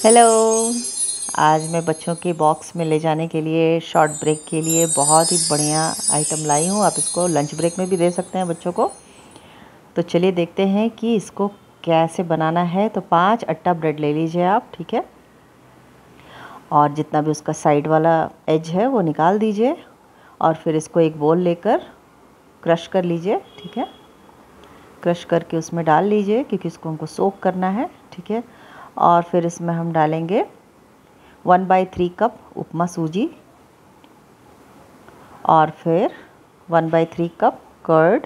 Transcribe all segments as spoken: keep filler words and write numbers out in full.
Hello. आज मैं बच्चों के बॉक्स में ले जाने के लिए शॉर्ट ब्रेक के लिए बहुत ही बढ़िया आइटम लाई हूँ। आप इसको लंच ब्रेक में भी दे सकते हैं बच्चों को। तो चलिए देखते हैं कि इसको कैसे बनाना है। तो पांच अट्टा ब्रेड ले लीजिए आप, ठीक है। और जितना भी उसका साइड वाला एज है वो निकाल दीजिए और फिर इसको एक बोल लेकर क्रश कर लीजिए, ठीक है। क्रश करके उसमें डाल लीजिए क्योंकि इसको हमको सोक करना है, ठीक है। और फिर इसमें हम डालेंगे one by three cup upma सूजी और फिर one by three cup curd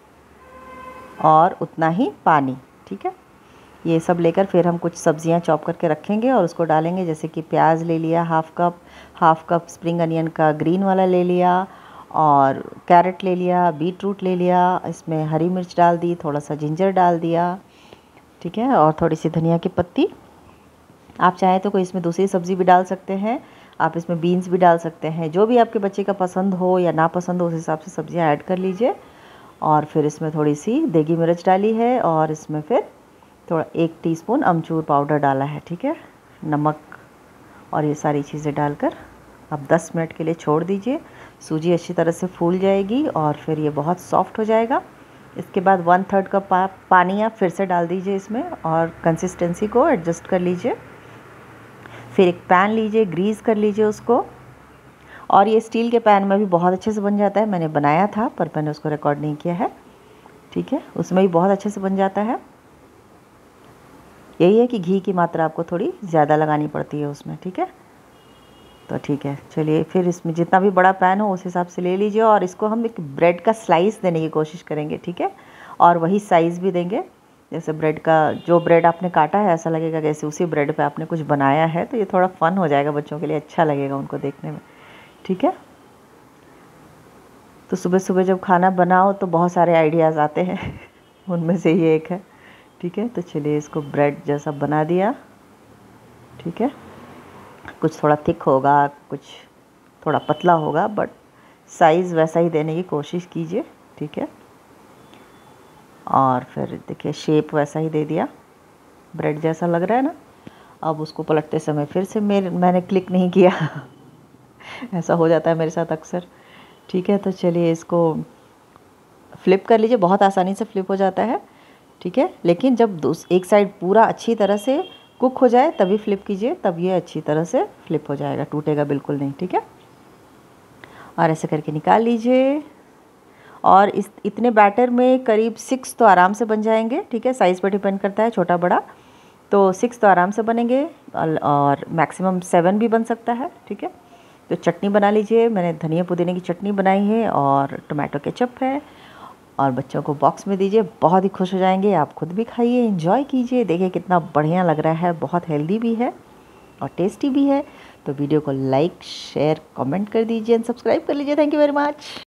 और उतना ही पानी, ठीक है। ये सब लेकर फिर हम कुछ सब्जियां चॉप करके रखेंगे और उसको डालेंगे। जैसे कि प्याज ले लिया half cup, half cup spring onion का ग्रीन वाला ले लिया और कैरेट ले लिया, बीट रूट ले लिया, इसमें हरी मिर्च डाल दी, थोड़ा सा जिंजर डाल दिया, ठीक है। और थोड़ी सी धनिया की पत्ती। आप चाहें तो कोई इसमें दूसरी सब्ज़ी भी डाल सकते हैं, आप इसमें बीन्स भी डाल सकते हैं। जो भी आपके बच्चे का पसंद हो या ना पसंद हो उस हिसाब से सब्जियां ऐड कर लीजिए। और फिर इसमें थोड़ी सी देगी मिर्च डाली है और इसमें फिर थोड़ा एक टीस्पून अमचूर पाउडर डाला है, ठीक है। नमक और ये सारी चीज़ें डालकर आप दस मिनट के लिए छोड़ दीजिए। सूजी अच्छी तरह से फूल जाएगी और फिर ये बहुत सॉफ्ट हो जाएगा। इसके बाद वन थर्ड कप पा, पानी आप फिर से डाल दीजिए इसमें और कंसिस्टेंसी को एडजस्ट कर लीजिए। फिर एक पैन लीजिए, ग्रीस कर लीजिए उसको। और ये स्टील के पैन में भी बहुत अच्छे से बन जाता है। मैंने बनाया था पर मैंने उसको रिकॉर्ड नहीं किया है, ठीक है। उसमें भी बहुत अच्छे से बन जाता है। यही है कि घी की मात्रा आपको थोड़ी ज़्यादा लगानी पड़ती है उसमें, ठीक है। तो ठीक है, चलिए फिर इसमें जितना भी बड़ा पैन हो उस हिसाब से ले लीजिए और इसको हम एक ब्रेड का स्लाइस देने की कोशिश करेंगे, ठीक है। और वही साइज़ भी देंगे। जैसे ब्रेड का जो ब्रेड आपने काटा है ऐसा लगेगा जैसे उसी ब्रेड पे आपने कुछ बनाया है। तो ये थोड़ा फन हो जाएगा बच्चों के लिए, अच्छा लगेगा उनको देखने में, ठीक है। तो सुबह सुबह जब खाना बनाओ तो बहुत सारे आइडियाज़ आते हैं उनमें से ये एक है, ठीक है। तो चलिए इसको ब्रेड जैसा बना दिया, ठीक है। कुछ थोड़ा थिक होगा, कुछ थोड़ा पतला होगा, बट साइज़ वैसा ही देने की कोशिश कीजिए, ठीक है। और फिर देखिए शेप वैसा ही दे दिया, ब्रेड जैसा लग रहा है ना। अब उसको पलटते समय फिर से मेरे मैंने क्लिक नहीं किया ऐसा हो जाता है मेरे साथ अक्सर, ठीक है। तो चलिए इसको फ्लिप कर लीजिए, बहुत आसानी से फ्लिप हो जाता है, ठीक है। लेकिन जब एक साइड पूरा अच्छी तरह से कुक हो जाए तभी फ्लिप कीजिए, तब ये अच्छी तरह से फ्लिप हो जाएगा, टूटेगा बिल्कुल नहीं, ठीक है। और ऐसे करके निकाल लीजिए। और इस इतने बैटर में करीब सिक्स तो आराम से बन जाएंगे, ठीक है। साइज़ पर डिपेंड करता है, छोटा बड़ा। तो सिक्स तो आराम से बनेंगे और मैक्सिमम सेवन भी बन सकता है, ठीक है। तो चटनी बना लीजिए। मैंने धनिया पुदीने की चटनी बनाई है और टोमेटो केचप है और बच्चों को बॉक्स में दीजिए, बहुत ही खुश हो जाएंगे। आप खुद भी खाइए, एंजॉय कीजिए। देखिए कितना बढ़िया लग रहा है, बहुत हेल्दी भी है और टेस्टी भी है। तो वीडियो को लाइक, शेयर, कमेंट कर दीजिए एंड सब्सक्राइब कर लीजिए। Thank you very much.